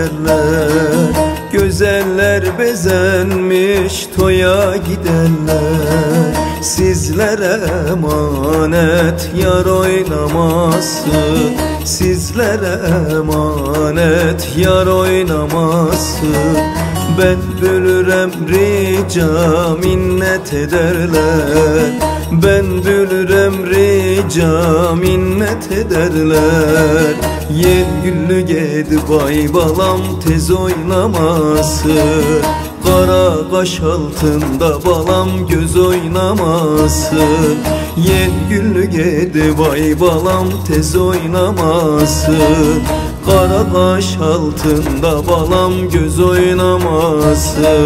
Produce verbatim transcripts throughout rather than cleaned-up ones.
ederler. Güzeller bezenmiş toya giderler. Sizlere emanet yar oynaması, sizlere emanet yar oynaması. Ben bülürem rica minnet ederler. Ben bülürem rica minnet ederler. Yel güllü gedi bay balam tez oynaması. Kara kaş altında balam göz oynaması. Yel güllü gedi bay balam tez oynaması. Kara kaş altında balam göz oynaması.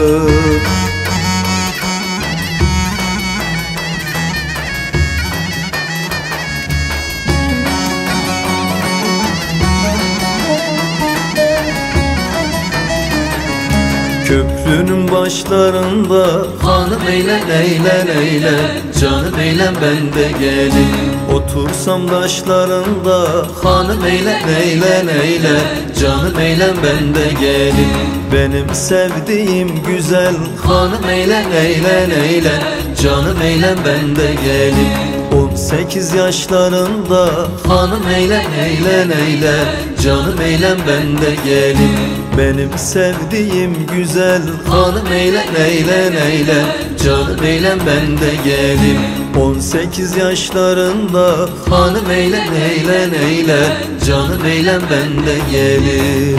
Köprünün başlarında hanım eyle eyle eyle, canım eylem ben de gelin. Otursam taşlarında hanım eyle eyle eyle, canım eylem ben de gelin. Benim sevdiğim güzel hanım eyle eyle eyle, canım eylem ben de gelin. On sekiz yaşlarında hanım eyle eyle eyle, canım eylem ben de gelin. Benim sevdiğim güzel hanım eyle eyle eyle, canım eylem ben de gelin. On sekiz yaşlarında hanım eyle eyle eyle, canım eylem ben de gelin.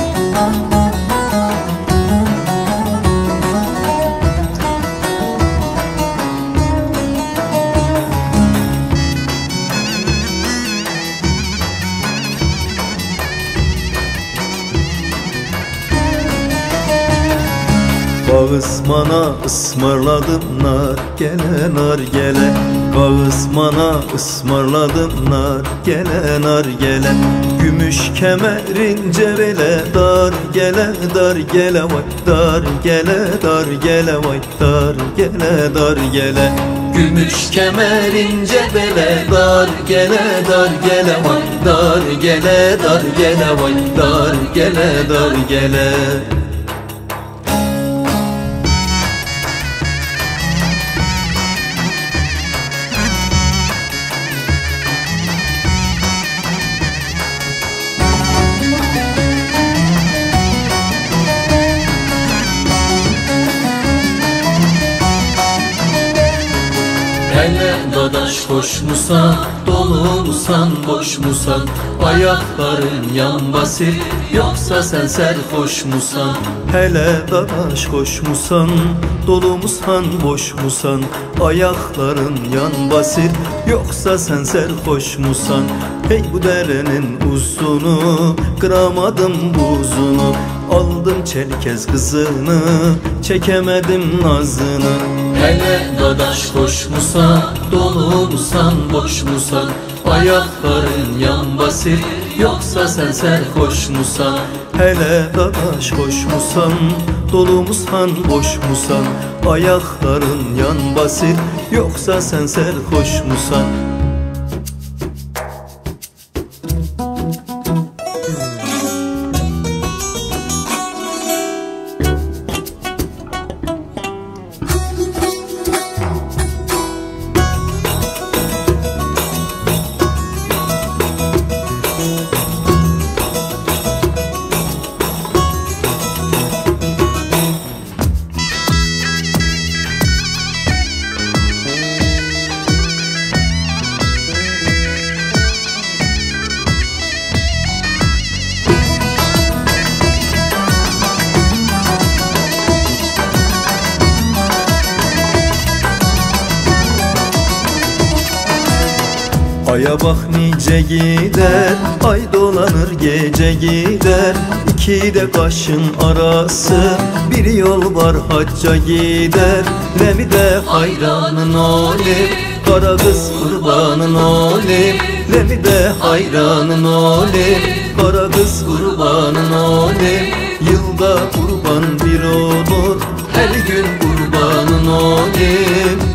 Bağısmana ısmarladım nar gele nar gele. Bağısmana ısmarladım nar gele nar gele. Gümüş kemerin cebele dar gele dar gele vay dar gele dar gele vay dar gele dar gele. Gümüş kemerin cebele dar gele dar gele vay dar gele dar gele vay dar gele dar gele. Hele dadaş hoş musan, dolu musan, boş musan? Ayakların yan basir, yoksa sen serhoş musan? Hele dadaş hoş musan, dolu musan, boş musan? Ayakların yan basir, yoksa sen serhoş musan? Hey bu derenin uzunu, kıramadım buzunu. Aldım çelkez kızını, çekemedim nazını. Hele dadaş hoş musan, dolu musan, boş musan? Ayakların yan basir, yoksa sen serhoş musan? Hele dadaş hoş musan, dolu musan, boş musan? Ayakların yan basir, yoksa sen serhoş musan? Aya bak nice gider, ay dolanır gece gider. İki de kaşın arası, bir yol var hacca gider. Lemi de hayranın olim, kara kız kurbanın olim. Lemi de hayranın olim, kara kız kurbanın olim. Yılda kurban bir olur, her gün kurbanın olim.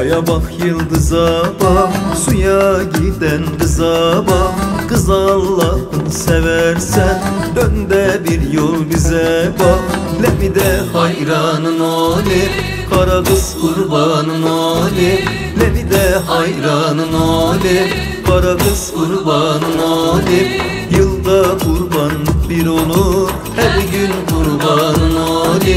Aya bak yıldıza bak, suya giden kıza bak. Kız Allah'ını seversen dön de bir yol bize bak. Lemi de hayranın olayım, kara kız kurbanın olayım. Lemi de hayranın olayım, kara kız kurbanın olayım. Yılda kurban bir olur, her gün kurbanın olayım.